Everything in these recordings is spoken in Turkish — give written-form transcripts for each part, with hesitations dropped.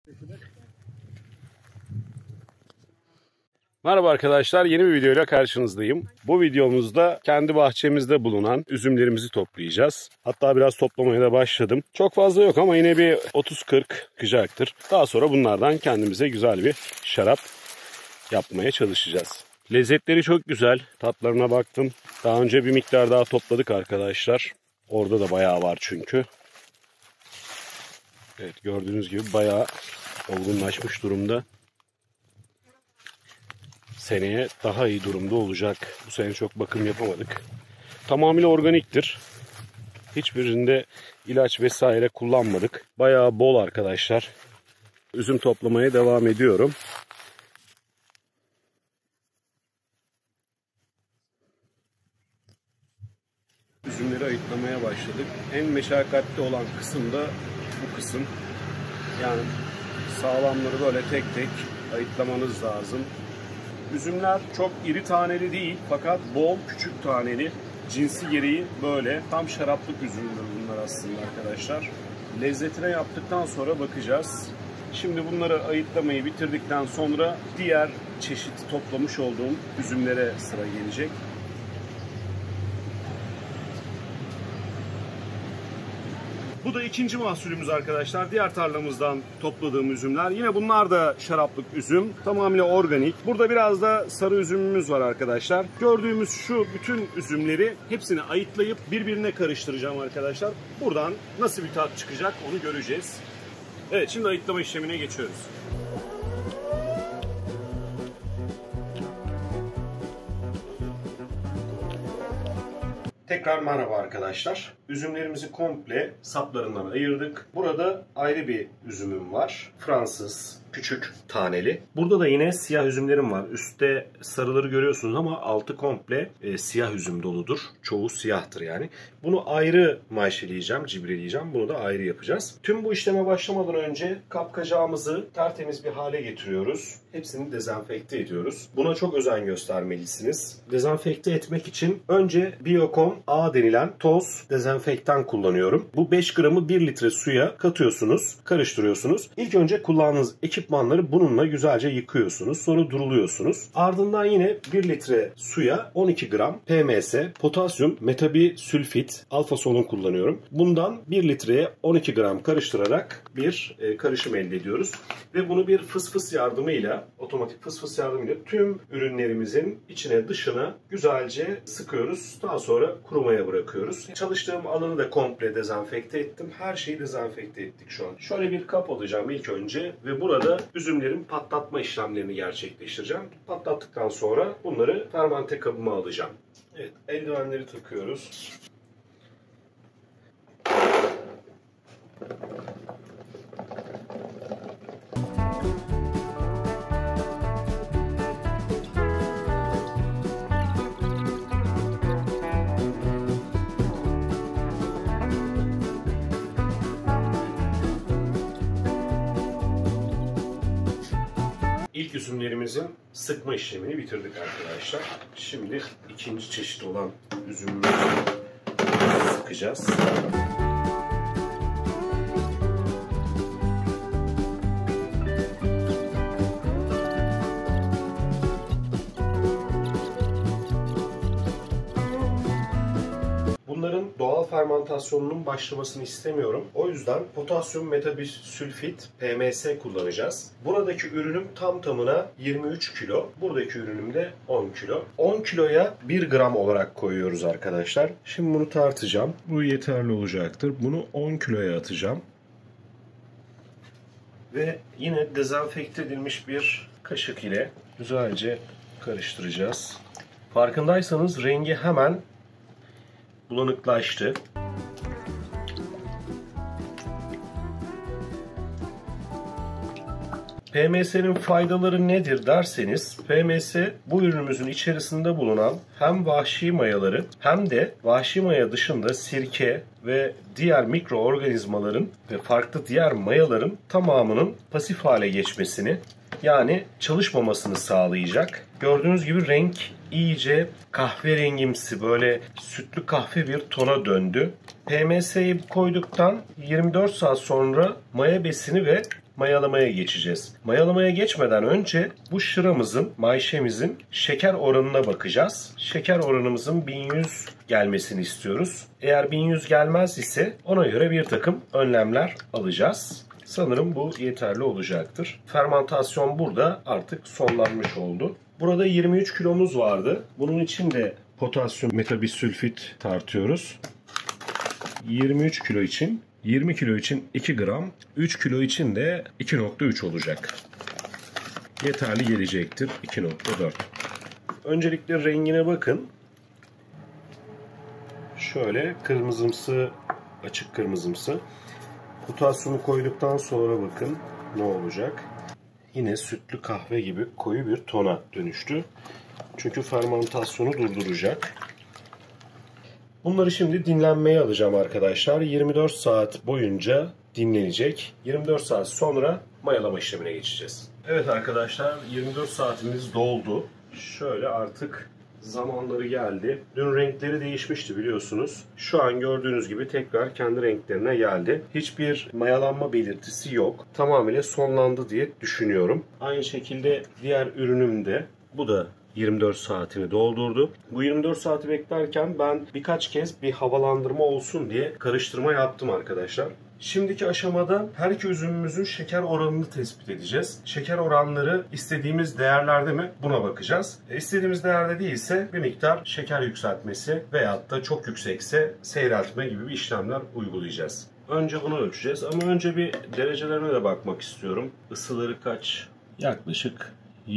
Merhaba arkadaşlar, yeni bir videoyla karşınızdayım. Bu videomuzda kendi bahçemizde bulunan üzümlerimizi toplayacağız. Hatta biraz toplamaya da başladım. Çok fazla yok ama yine bir 30-40 çıkacaktır. Daha sonra bunlardan kendimize güzel bir şarap yapmaya çalışacağız. Lezzetleri çok güzel. Tatlarına baktım. Daha önce bir miktar daha topladık arkadaşlar. Orada da bayağı var çünkü. Evet, gördüğünüz gibi bayağı olgunlaşmış durumda. Seneye daha iyi durumda olacak. Bu sene çok bakım yapamadık. Tamamıyla organiktir. Hiçbirinde ilaç vesaire kullanmadık. Bayağı bol arkadaşlar. Üzüm toplamaya devam ediyorum. Üzümleri ayıklamaya başladık. En meşakkatli olan kısım da bu kısım. Yani sağlamları böyle tek tek ayıklamanız lazım. Üzümler çok iri taneli değil fakat bol küçük taneli. Cinsi gereği böyle tam şaraplık üzümdür bunlar aslında arkadaşlar. Lezzetine yaptıktan sonra bakacağız. Şimdi bunları ayıklamayı bitirdikten sonra diğer çeşit toplamış olduğum üzümlere sıra gelecek. Bu da ikinci mahsulümüz arkadaşlar. Diğer tarlamızdan topladığım üzümler. Yine bunlar da şaraplık üzüm. Tamamıyla organik. Burada biraz da sarı üzümümüz var arkadaşlar. Gördüğümüz şu bütün üzümleri hepsini ayıklayıp birbirine karıştıracağım arkadaşlar. Buradan nasıl bir tat çıkacak onu göreceğiz. Evet, şimdi ayıklama işlemine geçiyoruz. Tekrar merhaba arkadaşlar. Üzümlerimizi komple saplarından ayırdık. Burada ayrı bir üzümüm var. Fransız, küçük taneli. Burada da yine siyah üzümlerim var. Üstte sarıları görüyorsunuz ama altı komple siyah üzüm doludur. Çoğu siyahtır yani. Bunu ayrı maşeleyeceğim, cibreleyeceğim. Bunu da ayrı yapacağız. Tüm bu işleme başlamadan önce kapkacağımızı tertemiz bir hale getiriyoruz. Hepsini dezenfekte ediyoruz. Buna çok özen göstermelisiniz. Dezenfekte etmek için önce Biocon A denilen toz dezenfektan kullanıyorum. Bu 5 gramı 1 litre suya katıyorsunuz, karıştırıyorsunuz. İlk önce kullandığınız ekipmanları bununla güzelce yıkıyorsunuz. Sonra duruluyorsunuz. Ardından yine 1 litre suya 12 gram PMS, potasyum metabisülfit, alfa solun kullanıyorum. Bundan 1 litreye 12 gram karıştırarak bir karışım elde ediyoruz. Ve bunu bir fısfıs yardımıyla, otomatik fısfıs yardımıyla tüm ürünlerimizin içine dışına güzelce sıkıyoruz. Daha sonra kurumaya bırakıyoruz. Çalıştığım alanı da komple dezenfekte ettim. Her şeyi dezenfekte ettik şu an. Şöyle bir kap alacağım ilk önce ve burada üzümlerin patlatma işlemlerini gerçekleştireceğim. Patlattıktan sonra bunları fermente kabıma alacağım. Evet, eldivenleri takıyoruz. İlk üzümlerimizin sıkma işlemini bitirdik arkadaşlar. Şimdi ikinci çeşit olan üzümleri sıkacağız. Bunların doğal fermentasyonunun başlamasını istemiyorum. O yüzden potasyum metabisülfit PMS kullanacağız. Buradaki ürünüm tam tamına 23 kilo. Buradaki ürünüm de 10 kilo. 10 kiloya 1 gram olarak koyuyoruz arkadaşlar. Şimdi bunu tartacağım. Bu yeterli olacaktır. Bunu 10 kiloya atacağım. Ve yine dezenfekte edilmiş bir kaşık ile güzelce karıştıracağız. Farkındaysanız rengi hemen bulanıklaştı. PMS'nin faydaları nedir derseniz, PMS bu ürünümüzün içerisinde bulunan hem vahşi mayaları hem de vahşi maya dışında sirke ve diğer mikroorganizmaların ve farklı diğer mayaların tamamının pasif hale geçmesini, yani çalışmamasını sağlayacak. Gördüğünüz gibi renk iyice kahverengimsi, böyle sütlü kahve bir tona döndü. PMS'yi koyduktan 24 saat sonra maya besini ve mayalamaya geçeceğiz. Mayalamaya geçmeden önce bu şıramızın, mayşemizin şeker oranına bakacağız. Şeker oranımızın 1100 gelmesini istiyoruz. Eğer 1100 gelmez ise ona göre bir takım önlemler alacağız. Sanırım bu yeterli olacaktır. Fermantasyon burada artık sonlanmış oldu. Burada 23 kilomuz vardı. Bunun için de potasyum metabisülfit tartıyoruz. 23 kilo için, 20 kilo için 2 gram, 3 kilo için de 2,3 olacak. Yeterli gelecektir 2,4. Öncelikle rengine bakın. Şöyle kırmızımsı, açık kırmızımsı. Potasyumu koyduktan sonra bakın ne olacak. Yine sütlü kahve gibi koyu bir tona dönüştü. Çünkü fermentasyonu durduracak. Bunları şimdi dinlenmeye alacağım arkadaşlar. 24 saat boyunca dinlenecek. 24 saat sonra mayalama işlemine geçeceğiz. Evet arkadaşlar, 24 saatimiz doldu. Şöyle artık zamanları geldi. Dün renkleri değişmişti biliyorsunuz. Şu an gördüğünüz gibi tekrar kendi renklerine geldi. Hiçbir mayalanma belirtisi yok. Tamamıyla sonlandı diye düşünüyorum. Aynı şekilde diğer ürünüm de, bu da 24 saatini doldurdu. Bu 24 saati beklerken ben birkaç kez bir havalandırma olsun diye karıştırma yaptım arkadaşlar. Şimdiki aşamada her iki üzümümüzün şeker oranını tespit edeceğiz. Şeker oranları istediğimiz değerlerde mi? Buna bakacağız. İstediğimiz değerde değilse bir miktar şeker yükseltmesi veyahut da çok yüksekse seyreltme gibi bir işlemler uygulayacağız. Önce bunu ölçeceğiz ama önce bir derecelerine de bakmak istiyorum. Isıları kaç? Yaklaşık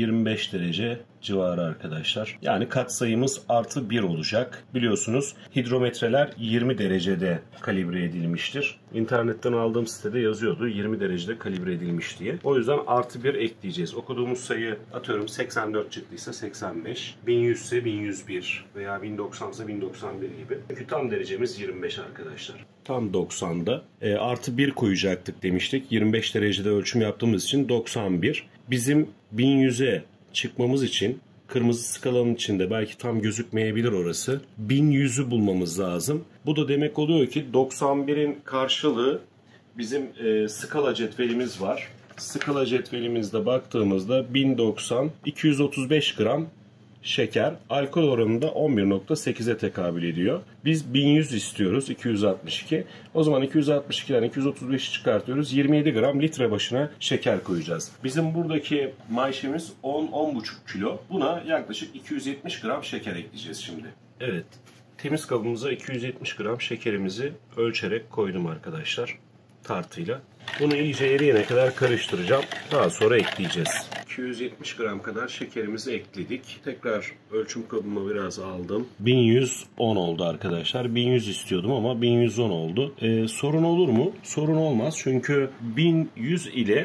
25 derece civarı arkadaşlar. Yani katsayımız +1 olacak. Biliyorsunuz hidrometreler 20 derecede kalibre edilmiştir. İnternetten aldığım sitede yazıyordu 20 derecede kalibre edilmiş diye. O yüzden +1 ekleyeceğiz. Okuduğumuz sayı atıyorum 84 çıktıysa 85, 1100 ise 1101 veya 1090 ise 1091 gibi. Çünkü tam derecemiz 25 arkadaşlar. Tam 90'da +1 koyacaktık demiştik. 25 derecede ölçüm yaptığımız için 91. Bizim 1100'e çıkmamız için kırmızı skalanın içinde belki tam gözükmeyebilir orası. 1100'ü bulmamız lazım. Bu da demek oluyor ki 91'in karşılığı bizim skala cetvelimiz var. Skala cetvelimizde baktığımızda 1090, 235 gram şeker, alkol oranında 11,8'e tekabül ediyor. Biz 1100 istiyoruz, 262. O zaman 262'den 235'i çıkartıyoruz. 27 gram litre başına şeker koyacağız. Bizim buradaki mayşemiz 10-10,5 kilo. Buna yaklaşık 270 gram şeker ekleyeceğiz şimdi. Evet, temiz kabımıza 270 gram şekerimizi ölçerek koydum arkadaşlar. Tartıyla. Bunu iyice eriyene kadar karıştıracağım. Daha sonra ekleyeceğiz. 270 gram kadar şekerimizi ekledik. Tekrar ölçüm kabıma biraz aldım. 1110 oldu arkadaşlar. 1100 istiyordum ama 1110 oldu. Sorun olur mu? Sorun olmaz. Çünkü 1100 ile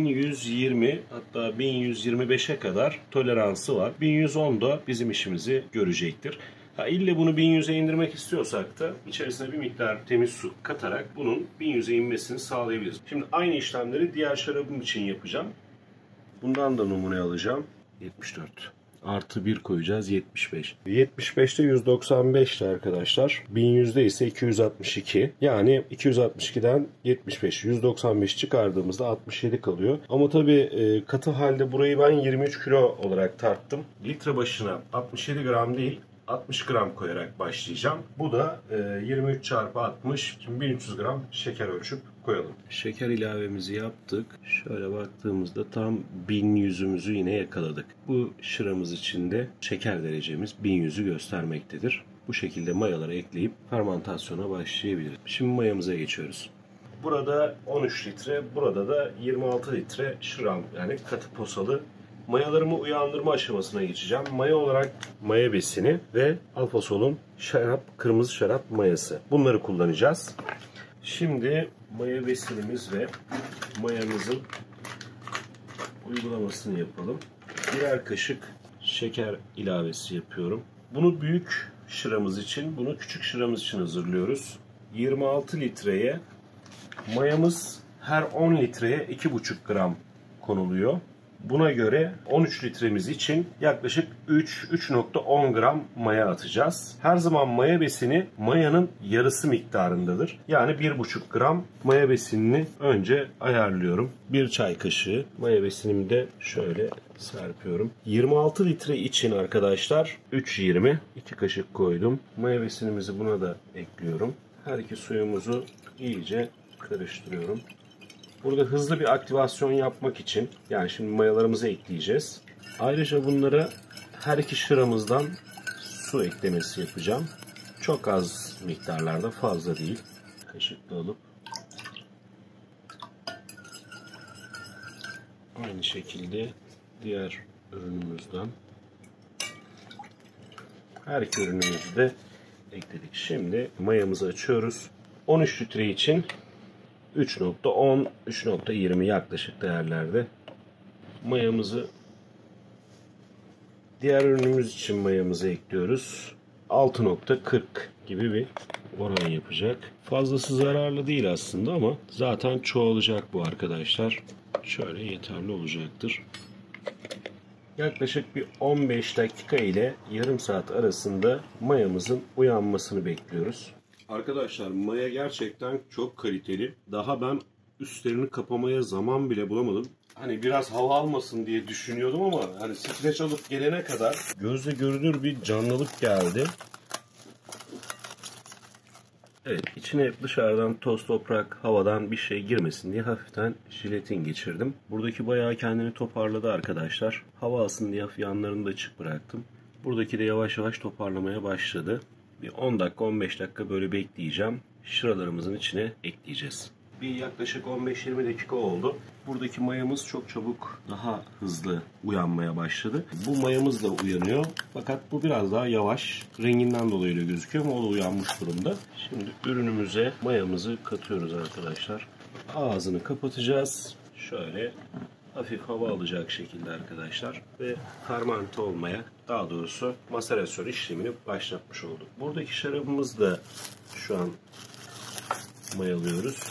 1120 hatta 1125'e kadar toleransı var. 1110 da bizim işimizi görecektir. İlle bunu 1100'e indirmek istiyorsak da içerisine bir miktar temiz su katarak bunun 1100'e inmesini sağlayabiliriz. Şimdi aynı işlemleri diğer şarabım için yapacağım. Bundan da numune alacağım. 74. +1 koyacağız 75. 75'te 195'ti arkadaşlar. 1100'de ise 262. Yani 262'den 75, 195 çıkardığımızda 67 kalıyor. Ama tabii katı halde burayı ben 23 kilo olarak tarttım. Litre başına 67 gram değil, 60 gram koyarak başlayacağım. Bu da 23 çarpı 60. Şimdi 1300 gram şeker ölçüp koyalım. Şeker ilavemizi yaptık. Şöyle baktığımızda tam 1100'ümüzü yine yakaladık. Bu şıramız için de şeker derecemiz 1100'ü göstermektedir. Bu şekilde mayaları ekleyip fermentasyona başlayabiliriz. Şimdi mayamıza geçiyoruz. Burada 13 litre, burada da 26 litre şıram, yani katı posalı mayalarımı uyandırma aşamasına geçeceğim. Maya olarak maya besini ve alfasolun kırmızı şarap mayası. Bunları kullanacağız. Şimdi maya besinimiz ve mayamızın uygulamasını yapalım. Birer kaşık şeker ilavesi yapıyorum. Bunu büyük şıramız için, bunu küçük şıramız için hazırlıyoruz. 26 litreye mayamız her 10 litreye 2,5 gram konuluyor. Buna göre 13 litremiz için yaklaşık 3-3.10 gram maya atacağız. Her zaman maya besini mayanın yarısı miktarındadır. Yani 1,5 gram maya besinini önce ayarlıyorum. 1 çay kaşığı maya besinimi de şöyle serpiyorum. 26 litre için arkadaşlar 3,20 2 kaşık koydum. Maya besinimizi buna da ekliyorum. Her iki suyumuzu iyice karıştırıyorum. Burada hızlı bir aktivasyon yapmak için, yani şimdi mayalarımızı ekleyeceğiz. Ayrıca bunlara her iki şıramızdan su eklemesi yapacağım. Çok az miktarlarda, fazla değil. Kaşıkla alıp aynı şekilde diğer ürünümüzden her iki ürünümüzü de ekledik. Şimdi mayamızı açıyoruz. 13 litre için 3.10, 3.20 yaklaşık değerlerde mayamızı, diğer ürünümüz için mayamızı ekliyoruz. 6.40 gibi bir oran yapacak. Fazlası zararlı değil aslında ama zaten çoğalacak bu arkadaşlar. Şöyle yeterli olacaktır. Yaklaşık bir 15 dakika ile yarım saat arasında mayamızın uyanmasını bekliyoruz. Arkadaşlar maya gerçekten çok kaliteli. Daha ben üstlerini kapamaya zaman bile bulamadım. Hani biraz hava almasın diye düşünüyordum ama hani streç alıp gelene kadar gözle görünür bir canlılık geldi. Evet, içine dışarıdan toz, toprak, havadan bir şey girmesin diye hafiften jelatin geçirdim. Buradaki bayağı kendini toparladı arkadaşlar. Hava alsın diye yanlarını da açık bıraktım. Buradaki de yavaş yavaş toparlamaya başladı. Bir 10 dakika 15 dakika böyle bekleyeceğim. Şıralarımızın içine ekleyeceğiz. Bir yaklaşık 15-20 dakika oldu. Buradaki mayamız çok çabuk, daha hızlı uyanmaya başladı. Bu mayamız da uyanıyor. Fakat bu biraz daha yavaş. Renginden dolayı öyle gözüküyor ama o da uyanmış durumda. Şimdi ürünümüze mayamızı katıyoruz arkadaşlar. Ağzını kapatacağız. Şöyle hafif hava alacak şekilde arkadaşlar. Ve fermente olmaya, daha doğrusu maserasyon işlemini başlatmış olduk. Buradaki şarabımızı da şu an mayalıyoruz.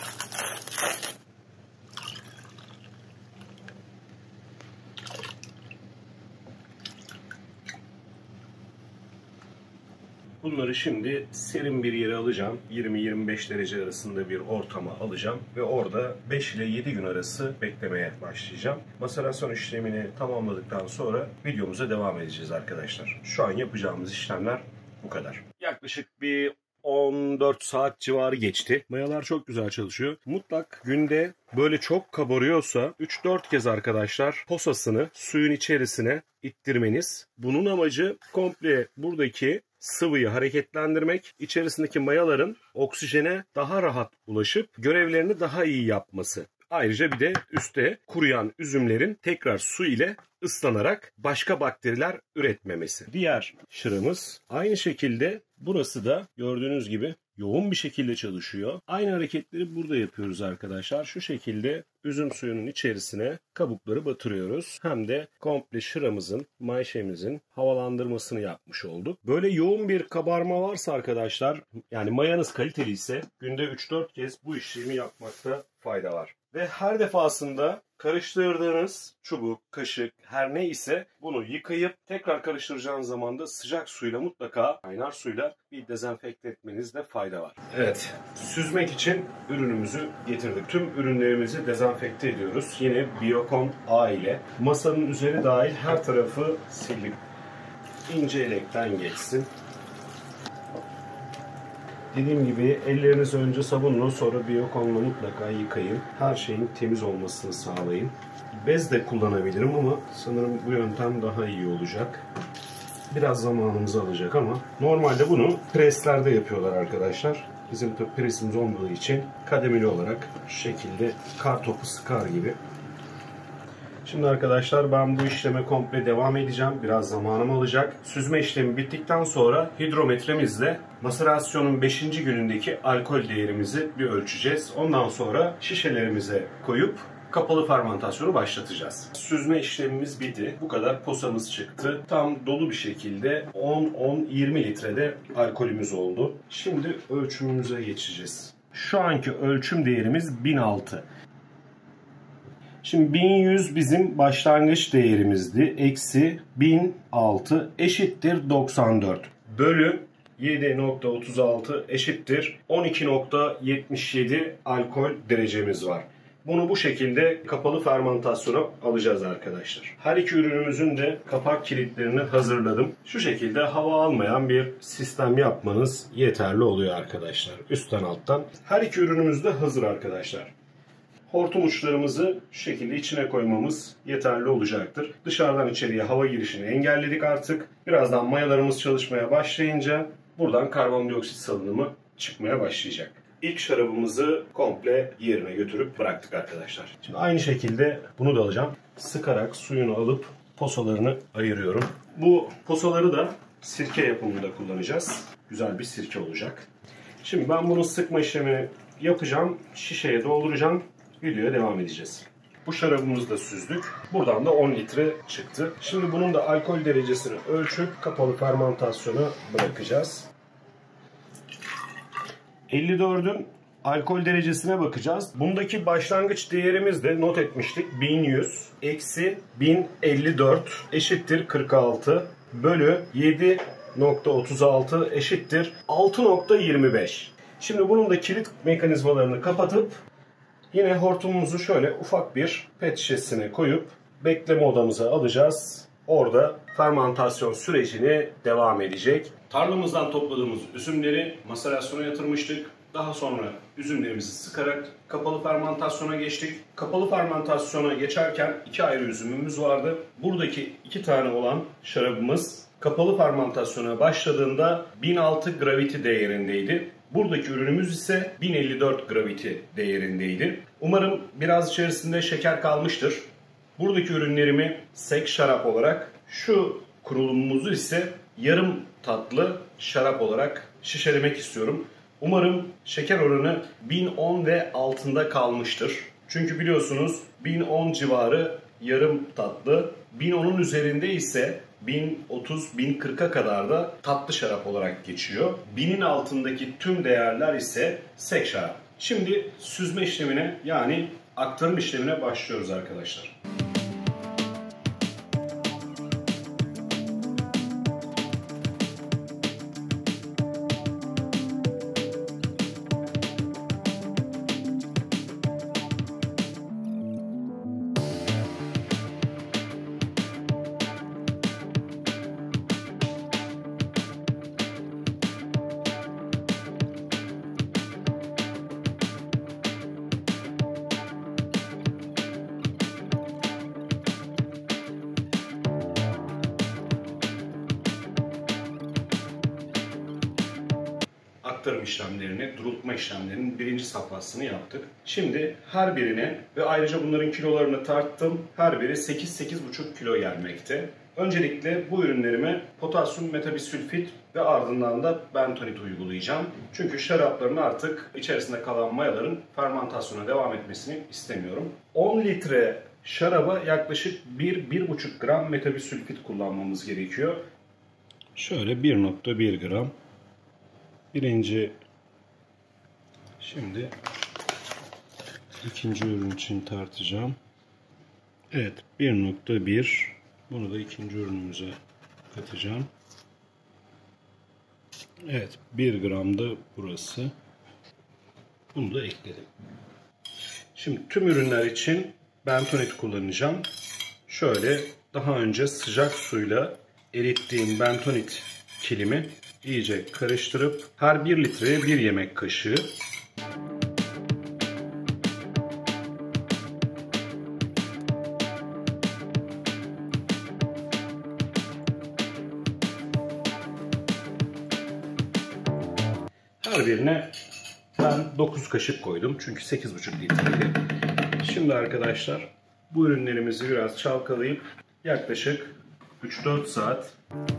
Bunları şimdi serin bir yere alacağım. 20-25 derece arasında bir ortama alacağım. Ve orada 5 ile 7 gün arası beklemeye başlayacağım. Maserasyon işlemini tamamladıktan sonra videomuza devam edeceğiz arkadaşlar. Şu an yapacağımız işlemler bu kadar. Yaklaşık bir 14 saat civarı geçti. Mayalar çok güzel çalışıyor. Mutlak günde böyle çok kabarıyorsa 3-4 kez arkadaşlar posasını suyun içerisine ittirmeniz. Bunun amacı komple buradaki sıvıyı hareketlendirmek, içerisindeki mayaların oksijene daha rahat ulaşıp görevlerini daha iyi yapması. Ayrıca bir de üstte kuruyan üzümlerin tekrar su ile ıslanarak başka bakteriler üretmemesi. Diğer şırımız aynı şekilde, burası da gördüğünüz gibi yoğun bir şekilde çalışıyor. Aynı hareketleri burada yapıyoruz arkadaşlar. Şu şekilde üzüm suyunun içerisine kabukları batırıyoruz. Hem de komple şıramızın, mayşemizin havalandırmasını yapmış olduk. Böyle yoğun bir kabarma varsa arkadaşlar, yani mayanız kaliteli ise günde 3-4 kez bu işlemi yapmakta fayda var. Ve her defasında karıştırdığınız çubuk, kaşık her ne ise bunu yıkayıp tekrar karıştıracağınız zaman da sıcak suyla, mutlaka kaynar suyla bir dezenfekte etmenizde fayda var. Evet, süzmek için ürünümüzü getirdik. Tüm ürünlerimizi dezenfekte ediyoruz. Yine Biocon A ile. Masanın üzeri dahil her tarafı sildik. İnce elekten geçsin. Dediğim gibi ellerinizi önce sabunla, sonra Biocon'la mutlaka yıkayın. Her şeyin temiz olmasını sağlayın. Bez de kullanabilirim ama sanırım bu yöntem daha iyi olacak. Biraz zamanımızı alacak ama normalde bunu preslerde yapıyorlar arkadaşlar. Bizim tabi presimiz olmadığı için kademeli olarak şu şekilde kar topu sıkar gibi. Şimdi arkadaşlar ben bu işleme komple devam edeceğim. Biraz zamanım alacak. Süzme işlemi bittikten sonra hidrometremizle maserasyonun 5. günündeki alkol değerimizi bir ölçeceğiz. Ondan sonra şişelerimize koyup kapalı fermentasyonu başlatacağız. Süzme işlemimiz bitti. Bu kadar posamız çıktı. Tam dolu bir şekilde 10-20 litrede alkolümüz oldu. Şimdi ölçümümüze geçeceğiz. Şu anki ölçüm değerimiz 1006. Şimdi 1100 bizim başlangıç değerimizdi. Eksi 1006 eşittir 94. Bölü 7.36 eşittir 12.77 alkol derecemiz var. Bunu bu şekilde kapalı fermentasyona alacağız arkadaşlar. Her iki ürünümüzün de kapak kilitlerini hazırladım. Şu şekilde hava almayan bir sistem yapmanız yeterli oluyor arkadaşlar. Üstten alttan. Her iki ürünümüz de hazır arkadaşlar. Hortum uçlarımızı şu şekilde içine koymamız yeterli olacaktır. Dışarıdan içeriye hava girişini engelledik artık. Birazdan mayalarımız çalışmaya başlayınca buradan karbondioksit salınımı çıkmaya başlayacak. İlk şarabımızı komple yerine götürüp bıraktık arkadaşlar. Şimdi aynı şekilde bunu da alacağım. Sıkarak suyunu alıp posalarını ayırıyorum. Bu posaları da sirke yapımında kullanacağız. Güzel bir sirke olacak. Şimdi ben bunu sıkma işlemini yapacağım. Şişeye dolduracağım. Videoya devam edeceğiz. Bu şarabımızı da süzdük. Buradan da 10 litre çıktı. Şimdi bunun da alkol derecesini ölçüp kapalı fermentasyona bırakacağız. 54'ün alkol derecesine bakacağız. Bundaki başlangıç değerimiz de not etmiştik. 1100 eksi 1054 eşittir 46 bölü 7.36 eşittir 6.25. Şimdi bunun da kilit mekanizmalarını kapatıp yine hortumumuzu şöyle ufak bir pet şişesine koyup bekleme odamıza alacağız. Orada fermantasyon sürecini devam edecek. Tarlamızdan topladığımız üzümleri maserasyona yatırmıştık. Daha sonra üzümlerimizi sıkarak kapalı fermentasyona geçtik. Kapalı fermentasyona geçerken iki ayrı üzümümüz vardı. Buradaki iki tane olan şarabımız kapalı fermentasyona başladığında 1006 gravity değerindeydi. Buradaki ürünümüz ise 1054 gravity değerindeydi. Umarım biraz içerisinde şeker kalmıştır. Buradaki ürünlerimi sek şarap olarak, şu kurulumumuzu ise yarım tatlı şarap olarak şişelemek istiyorum. Umarım şeker oranı 1010 ve altında kalmıştır. Çünkü biliyorsunuz 1010 civarı yarım tatlı, 1010'un üzerinde ise 1030-1040'a kadar da tatlı şarap olarak geçiyor. 1000'in altındaki tüm değerler ise sek şarap. Şimdi süzme işlemine, yani aktarım işlemine başlıyoruz arkadaşlar. Aktarım işlemlerini, durultma işlemlerinin birinci safhasını yaptık. Şimdi her birine ve ayrıca bunların kilolarını tarttım. Her biri 8-8,5 kilo gelmekte. Öncelikle bu ürünlerime potasyum metabisülfit ve ardından da bentonit uygulayacağım. Çünkü şarapların artık içerisinde kalan mayaların fermentasyona devam etmesini istemiyorum. 10 litre şaraba yaklaşık 1-1,5 gram metabisülfit kullanmamız gerekiyor. Şöyle 1,1 gram. Şimdi ikinci ürün için tartacağım. Evet, 1,1. Bunu da ikinci ürünümüze katacağım. Evet, 1 gram da burası. Bunu da ekledim. Şimdi tüm ürünler için bentonit kullanacağım. Şöyle daha önce sıcak suyla erittiğim bentonit kilimi iyice karıştırıp her 1 litreye 1 yemek kaşığı. Her birine ben 9 kaşık koydum. Çünkü 8,5 litreydi. Şimdi arkadaşlar bu ürünlerimizi biraz çalkalayıp yaklaşık 3-4 saat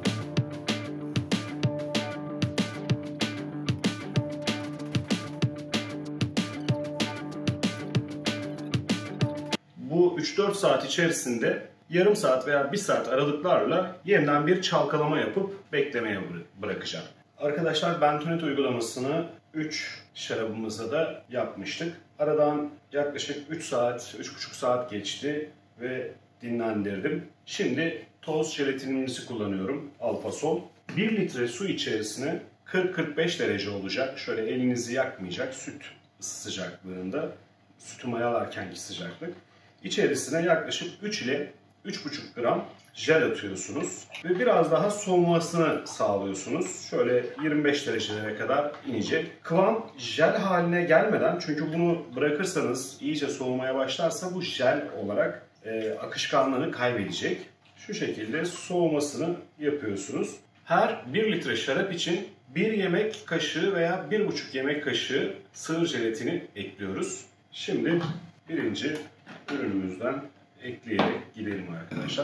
bu 3-4 saat içerisinde yarım saat veya 1 saat aralıklarla yeniden bir çalkalama yapıp beklemeye bırakacağım. Arkadaşlar bentonit uygulamasını 3 şarabımıza da yapmıştık. Aradan yaklaşık 3 saat, 3,5 saat geçti ve dinlendirdim. Şimdi toz jelatinimizi kullanıyorum. Alfasol. 1 litre su içerisine 40-45 derece olacak. Şöyle elinizi yakmayacak süt sıcaklığında. Sütü mayalarkenki sıcaklık. İçerisine yaklaşık 3 ile 3,5 gram jel atıyorsunuz. Ve biraz daha soğumasını sağlıyorsunuz. Şöyle 25 derecelere kadar inecek. Kıvam jel haline gelmeden, çünkü bunu bırakırsanız iyice soğumaya başlarsa bu jel olarak akışkanlığını kaybedecek. Şu şekilde soğumasını yapıyorsunuz. Her 1 litre şarap için 1 yemek kaşığı veya 1,5 yemek kaşığı sığır jelatini ekliyoruz. Şimdi birinci ürünümüzden ekleyerek gidelim arkadaşlar.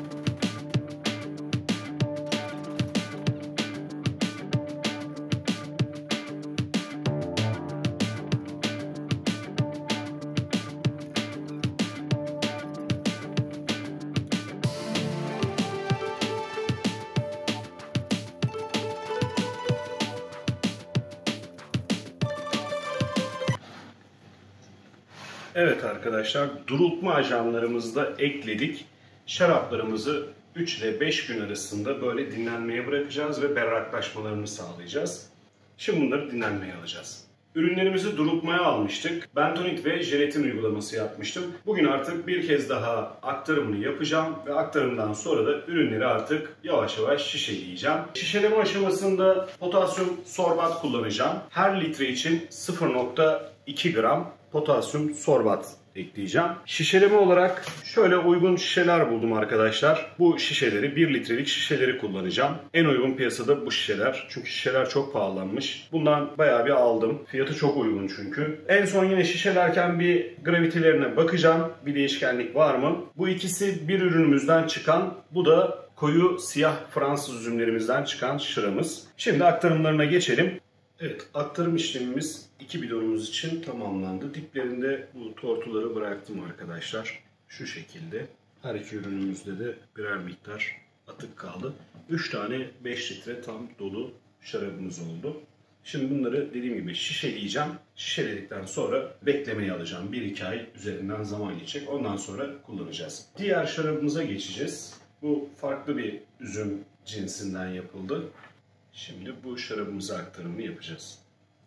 Evet arkadaşlar, durultma ajanlarımızı da ekledik. Şaraplarımızı 3 ile 5 gün arasında böyle dinlenmeye bırakacağız ve berraklaşmalarını sağlayacağız. Şimdi bunları dinlenmeye alacağız. Ürünlerimizi durultmaya almıştık. Bentonit ve jelatin uygulaması yapmıştım. Bugün artık bir kez daha aktarımını yapacağım ve aktarımdan sonra da ürünleri artık yavaş yavaş şişeleyeceğim. Şişeleme aşamasında potasyum sorbat kullanacağım. Her litre için 0,2 gram potasyum sorbat ekleyeceğim. Şişeleme olarak şöyle uygun şişeler buldum arkadaşlar. Bu şişeleri, 1 litrelik şişeleri kullanacağım. En uygun piyasada bu şişeler. Çünkü şişeler çok pahalanmış. Bundan bayağı bir aldım. Fiyatı çok uygun çünkü. En son yine şişelerken bir gravitelerine bakacağım. Bir değişkenlik var mı? Bu ikisi bir ürünümüzden çıkan. Bu da koyu siyah Fransız üzümlerimizden çıkan şıramız. Şimdi aktarımlarına geçelim. Evet, aktarım işlemimiz 2 bidonumuz için tamamlandı. Diplerinde bu tortuları bıraktım arkadaşlar. Şu şekilde. Her iki ürünümüzde de birer miktar atık kaldı. 3 tane 5 litre tam dolu şarabımız oldu. Şimdi bunları dediğim gibi şişeleyeceğim. Şişeledikten sonra beklemeye alacağım. 1-2 ay üzerinden zaman geçecek. Ondan sonra kullanacağız. Diğer şarabımıza geçeceğiz. Bu farklı bir üzüm cinsinden yapıldı. Şimdi bu şarabımıza aktarımını yapacağız.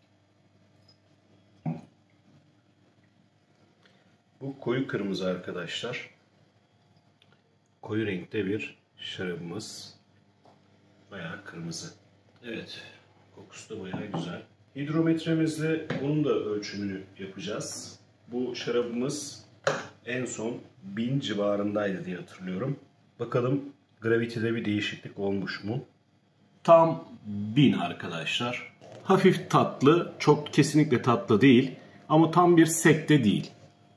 Bu koyu kırmızı arkadaşlar. Koyu renkte bir şarabımız. Bayağı kırmızı. Evet, kokusu da bayağı güzel. Hidrometremizle bunun da ölçümünü yapacağız. Bu şarabımız en son 1000 civarındaydı diye hatırlıyorum. Bakalım gravitede bir değişiklik olmuş mu? Tam 1000 arkadaşlar. Hafif tatlı, çok kesinlikle tatlı değil ama tam bir sekte değil.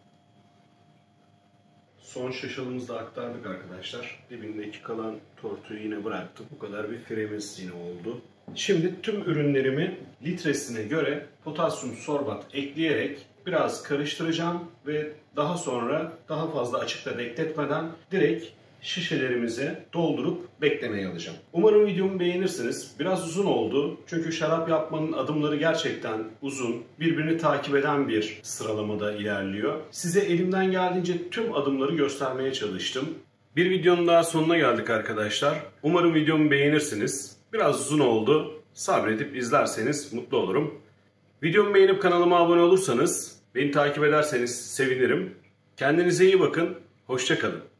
Son şaşalımızı da aktardık arkadaşlar. Dibindeki kalan tortuyu yine bıraktım. Bu kadar bir firemiz yine oldu. Şimdi tüm ürünlerimi litresine göre potasyum sorbat ekleyerek biraz karıştıracağım ve daha sonra daha fazla açıkta bekletmeden direkt şişelerimizi doldurup beklemeye alacağım. Umarım videomu beğenirsiniz. Biraz uzun oldu. Çünkü şarap yapmanın adımları gerçekten uzun. Birbirini takip eden bir sıralamada ilerliyor. Size elimden geldiğince tüm adımları göstermeye çalıştım. Bir videonun daha sonuna geldik arkadaşlar. Umarım videomu beğenirsiniz. Biraz uzun oldu. Sabredip izlerseniz mutlu olurum. Videomu beğenip kanalıma abone olursanız, beni takip ederseniz sevinirim. Kendinize iyi bakın. Hoşça kalın.